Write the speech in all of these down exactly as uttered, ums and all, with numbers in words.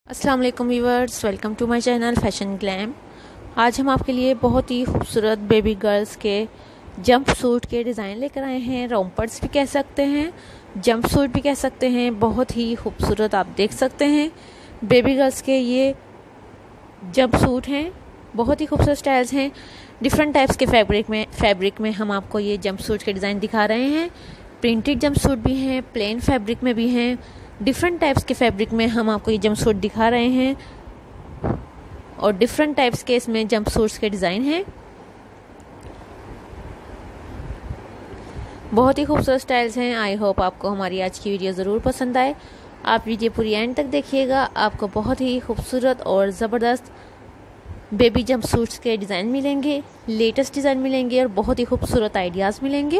अस्सलाम वालेकुम viewers, welcome to my channel fashion glam. आज हम आपके लिए बहुत ही खूबसूरत बेबी गर्ल्स के जंप सूट के डिज़ाइन लेकर आए हैं। रोम्पर्स भी कह सकते हैं, जंप सूट भी कह सकते हैं। बहुत ही खूबसूरत आप देख सकते हैं बेबी गर्ल्स के ये जंप सूट हैं। बहुत ही खूबसूरत स्टाइल्स हैं। डिफरेंट टाइप्स के फैब्रिक में फैब्रिक में हम आपको ये जंप सूट के डिज़ाइन दिखा रहे हैं। प्रिंटेड जंप सूट भी हैं, प्लेन फैब्रिक में भी हैं। डिफरेंट टाइप्स के फैब्रिक में हम आपको ये जंप सूट दिखा रहे हैं और डिफरेंट टाइप्स के इसमें जंप सूट्स के डिज़ाइन हैं। बहुत ही खूबसूरत स्टाइल्स हैं। आई होप आपको हमारी आज की वीडियो ज़रूर पसंद आए। आप वीडियो पूरी एंड तक देखिएगा, आपको बहुत ही खूबसूरत और ज़बरदस्त बेबी जंप सूट्स के डिज़ाइन मिलेंगे, लेटेस्ट डिज़ाइन मिलेंगे और बहुत ही खूबसूरत आइडियाज़ मिलेंगे।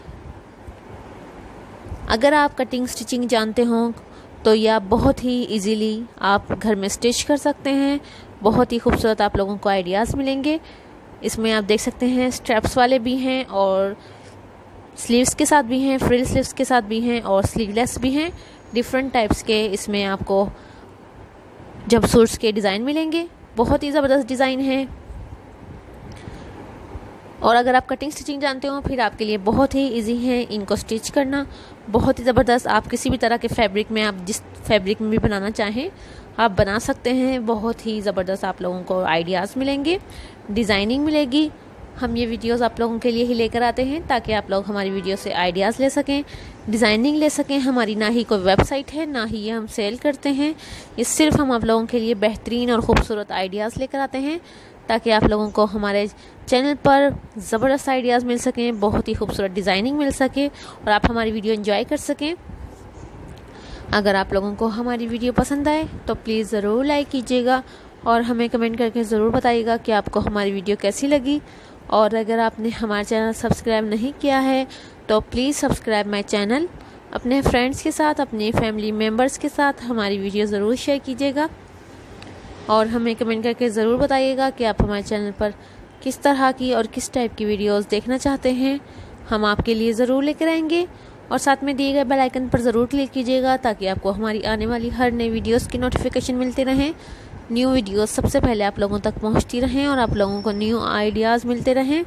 अगर आप कटिंग स्टिचिंग जानते हो तो यह बहुत ही इजीली आप घर में स्टिच कर सकते हैं। बहुत ही खूबसूरत आप लोगों को आइडियाज़ मिलेंगे। इसमें आप देख सकते हैं स्ट्रैप्स वाले भी हैं और स्लीव्स के साथ भी हैं, फ्रिल स्लीव्स के साथ भी हैं और स्लीवलेस भी हैं। डिफरेंट टाइप्स के इसमें आपको जंप सूट्स के डिज़ाइन मिलेंगे। बहुत ही ज़बरदस्त डिज़ाइन है और अगर आप कटिंग स्टिचिंग जानते हो फिर आपके लिए बहुत ही इजी है इनको स्टिच करना। बहुत ही ज़बरदस्त, आप किसी भी तरह के फैब्रिक में, आप जिस फैब्रिक में भी बनाना चाहें आप बना सकते हैं। बहुत ही ज़बरदस्त आप लोगों को आइडियाज़ मिलेंगे, डिज़ाइनिंग मिलेगी। हम ये वीडियोस आप लोगों के लिए ही लेकर आते हैं ताकि आप लोग हमारी वीडियो से आइडियाज़ ले सकें, डिज़ाइनिंग ले सकें। हमारी ना ही कोई वेबसाइट है, ना ही ये हम सेल करते हैं। ये सिर्फ हम आप लोगों के लिए बेहतरीन और ख़ूबसूरत आइडियाज़ लेकर आते हैं ताकि आप लोगों को हमारे चैनल पर ज़बरदस्त आइडियाज़ मिल सकें, बहुत ही खूबसूरत डिज़ाइनिंग मिल सके और आप हमारी वीडियो एंजॉय कर सकें। अगर आप लोगों को हमारी वीडियो पसंद आए तो प्लीज़ ज़रूर लाइक कीजिएगा और हमें कमेंट करके ज़रूर बताइएगा कि आपको हमारी वीडियो कैसी लगी। और अगर आपने हमारा चैनल सब्सक्राइब नहीं किया है तो प्लीज़ सब्सक्राइब माई चैनल। अपने फ्रेंड्स के साथ, अपने फैमिली मेम्बर्स के साथ हमारी वीडियो ज़रूर शेयर कीजिएगा और हमें कमेंट करके ज़रूर बताइएगा कि आप हमारे चैनल पर किस तरह की और किस टाइप की वीडियोस देखना चाहते हैं। हम आपके लिए ज़रूर लेकर आएंगे और साथ में दिए गए बेल आइकन पर ज़रूर क्लिक कीजिएगा ताकि आपको हमारी आने वाली हर नई वीडियोस की नोटिफिकेशन मिलते रहें। न्यू वीडियोस सबसे पहले आप लोगों तक पहुंचती रहें और आप लोगों को न्यू आइडियाज़ मिलते रहें।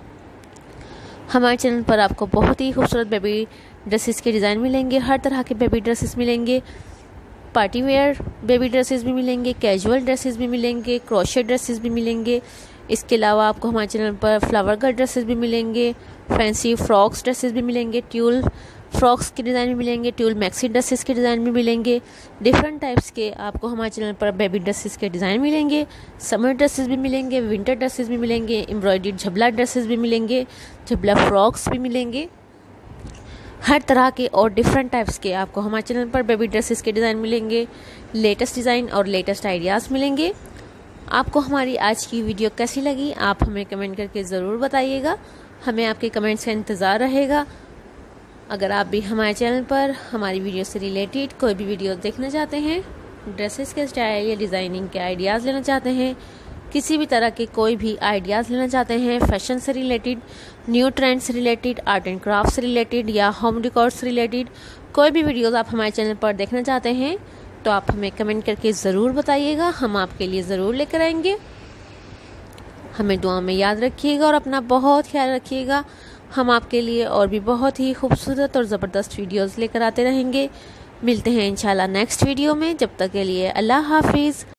हमारे चैनल पर आपको बहुत ही खूबसूरत बेबी ड्रेसेस के डिज़ाइन मिलेंगे, हर तरह के बेबी ड्रेसेस मिलेंगे। पार्टी वेयर बेबी ड्रेसेस भी मिलेंगे, कैजुअल ड्रेसेस भी मिलेंगे, क्रोशेट ड्रेसेस भी मिलेंगे। इसके अलावा आपको हमारे चैनल पर फ्लावर गर्ल ड्रेसेस भी मिलेंगे, फैंसी फ्रॉक्स ड्रेसेस भी मिलेंगे, ट्यूल फ्रॉक्स के डिज़ाइन भी मिलेंगे, ट्यूल मैक्सी ड्रेसेस के डिज़ाइन भी मिलेंगे। डिफरेंट टाइप्स के आपको हमारे चैनल पर बेबी ड्रेसेस के डिज़ाइन मिलेंगे। समर ड्रेसेस भी मिलेंगे, विंटर ड्रेसेस भी मिलेंगे, एम्ब्रॉयडर्ड झबला ड्रेसेस भी मिलेंगे, झबला फ्रॉक्स भी मिलेंगे। हर तरह के और डिफरेंट टाइप्स के आपको हमारे चैनल पर बेबी ड्रेसेस के डिज़ाइन मिलेंगे। लेटेस्ट डिज़ाइन और लेटेस्ट आइडियाज़ मिलेंगे। आपको हमारी आज की वीडियो कैसी लगी आप हमें कमेंट करके ज़रूर बताइएगा। हमें आपके कमेंट्स का इंतज़ार रहेगा। अगर आप भी हमारे चैनल पर हमारी वीडियो से रिलेटेड कोई भी वीडियो देखना चाहते हैं, ड्रेसेस के स्टाइल या डिज़ाइनिंग के आइडियाज़ लेना चाहते हैं, किसी भी तरह के कोई भी आइडियाज़ लेना चाहते हैं, फैशन से रिलेटेड, न्यू ट्रेंड से रिलेटेड, आर्ट एंड क्राफ्ट से रिलेटेड या होम डेकोर से रिलेटेड कोई भी वीडियोस आप हमारे चैनल पर देखना चाहते हैं तो आप हमें कमेंट करके ज़रूर बताइएगा। हम आपके लिए ज़रूर लेकर आएंगे। हमें दुआ में याद रखिएगा और अपना बहुत ख्याल रखिएगा। हम आपके लिए और भी बहुत ही खूबसूरत और ज़बरदस्त वीडियोज़ लेकर आते रहेंगे। मिलते हैं इंशाल्लाह नेक्स्ट वीडियो में। जब तक के लिए अल्लाह हाफिज़।